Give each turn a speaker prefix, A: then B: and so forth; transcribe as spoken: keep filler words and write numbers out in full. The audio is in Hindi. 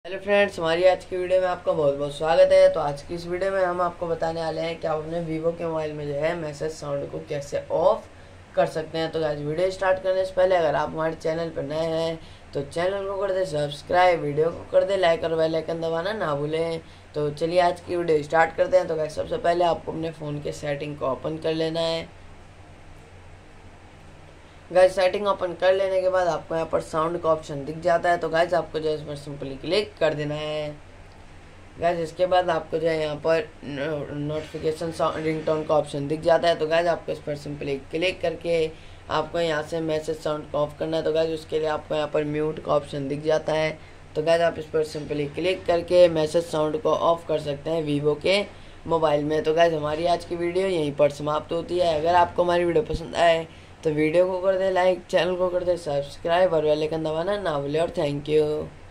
A: हेलो फ्रेंड्स, हमारी आज की वीडियो में आपका बहुत बहुत स्वागत है। तो आज की इस वीडियो में हम आपको बताने वाले हैं कि आप अपने वीवो के मोबाइल में जो है मैसेज साउंड को कैसे ऑफ कर सकते हैं। तो आज वीडियो स्टार्ट करने से पहले अगर आप हमारे चैनल पर नए हैं तो चैनल को कर दे सब्सक्राइब, वीडियो को कर दे लाइक और बेल आइकन दबाना ना भूलें। तो चलिए आज की वीडियो स्टार्ट करते हैं। तो गाइस सबसे पहले आपको अपने फ़ोन के सेटिंग को ओपन कर लेना है। गाइस सेटिंग ओपन कर लेने के बाद आपको यहाँ पर साउंड का ऑप्शन दिख जाता है। तो गाइस आपको जो है इस पर सिंपली क्लिक कर देना है। गाइस इसके बाद आपको जो है यहाँ पर नोटिफिकेशन रिंगटोन का ऑप्शन दिख जाता है। तो गाइस आपको इस पर सिंपली क्लिक करके आपको यहाँ से मैसेज साउंड को ऑफ करना है। तो गाइस उसके लिए आपको यहाँ पर म्यूट का ऑप्शन दिख जाता है। तो गाइस आप इस पर सिंपली क्लिक करके मैसेज साउंड को ऑफ कर सकते हैं वीवो के मोबाइल में। तो गाइस हमारी आज की वीडियो यहीं पर समाप्त होती है। अगर आपको हमारी वीडियो पसंद आए तो वीडियो को कर दे लाइक, चैनल को कर दे सब्सक्राइब और बेल आइकन दबाना ना भूले। और थैंक यू।